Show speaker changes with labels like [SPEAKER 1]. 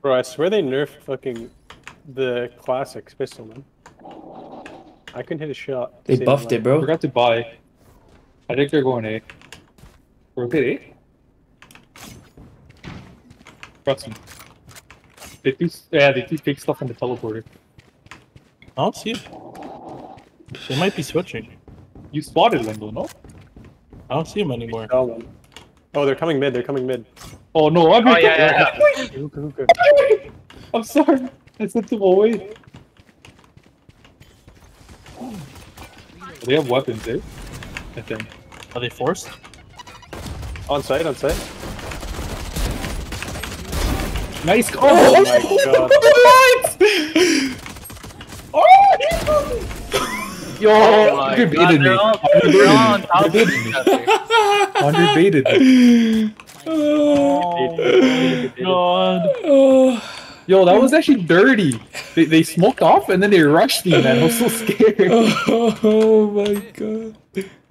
[SPEAKER 1] Bro, I swear they nerfed fucking the classics pistol, man. I couldn't hit a shot.
[SPEAKER 2] They buffed it, bro.
[SPEAKER 3] Forgot to buy. I think they're going A. We're A? Trust me. They do fake stuff in the teleporter.
[SPEAKER 4] I don't see it. They might be switching.
[SPEAKER 3] You spotted Lingo, no?
[SPEAKER 4] I don't see them anymore.
[SPEAKER 1] Oh, they're coming mid. They're coming mid.
[SPEAKER 3] Oh no, I'm
[SPEAKER 1] Hookah.
[SPEAKER 3] I'm sorry. I sent them away. They have weapons, eh? I think.
[SPEAKER 4] Are they forced?
[SPEAKER 1] On site, on site.
[SPEAKER 3] Nice.
[SPEAKER 1] Oh my god.
[SPEAKER 3] Yo, underbaited me. Underbaited me.
[SPEAKER 4] God.
[SPEAKER 3] Yo, that was actually dirty. They smoked off and then they rushed me, man. I was so scared.
[SPEAKER 2] Oh my god.